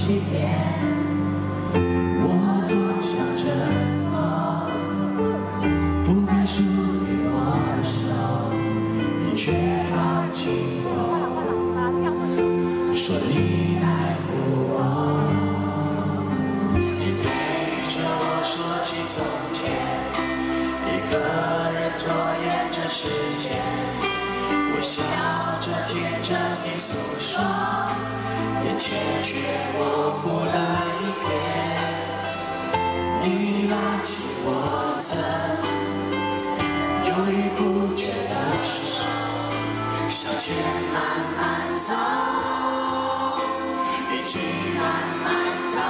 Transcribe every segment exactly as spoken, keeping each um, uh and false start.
欺骗。我总想挣脱，不该属于我的手，你却抱紧我，说你在乎我。你陪着我说起从前，一个人拖延着时间，我笑着听着你诉说，眼前却模糊了一片。你拉起我曾犹豫不决的手，向前慢慢走，一起慢慢走。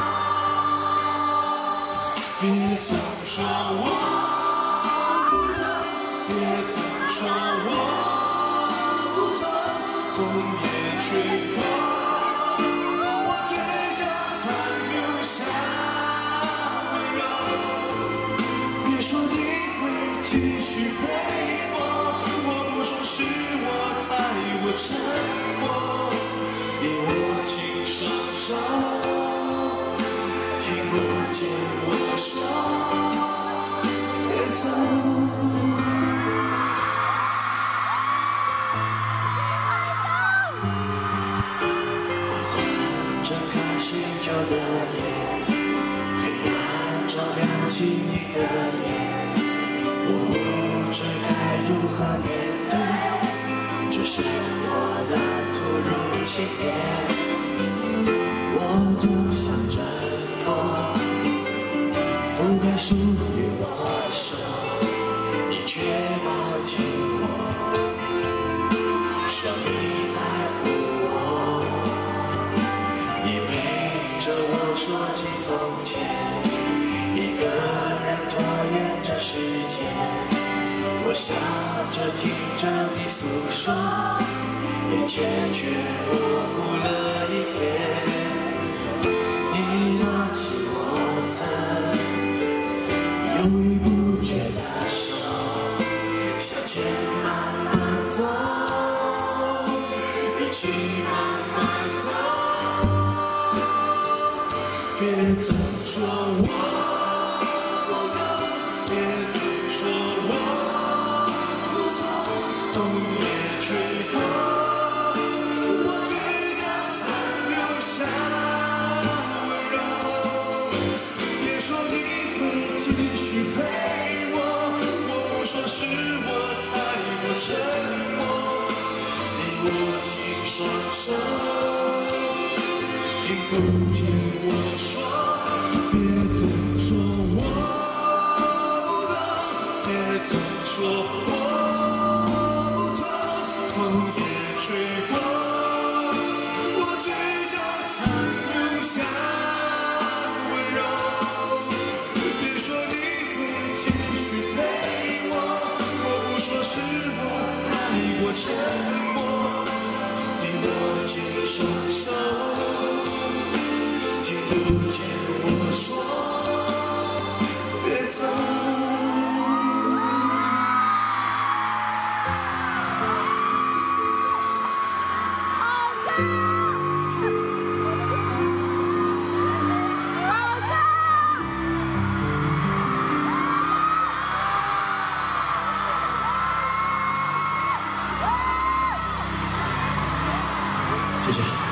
别总说我不懂，别总说我不错，风也吹过，我嘴角残留下温柔。别说你会继续陪我，我不说是我太过沉默。你握紧双手，听不见我说别走。许久的夜，黑暗照亮起你的脸，我不知该如何面对这生活的突如其来。我总想挣脱，不该属于我的手，你却抱紧我，说你在乎我。你陪着我说起从前，一个人拖延着时间，我笑着听着你诉说，眼前却模糊了一片。你拉起我曾犹豫不决的手，向前慢慢走，一起慢慢走。别总说我不懂，别总说我不痛，风也吹过，我嘴角残留下温柔。别说你会继续陪我，我不说是我太过沉默。你握紧双手，听不见我说，别总说我不懂，别总说我不痛，风也吹过，我嘴角残留下温柔。别说你会继续陪我，我不说是我太过沉默。你握紧双手，听不见我说别走。谢谢。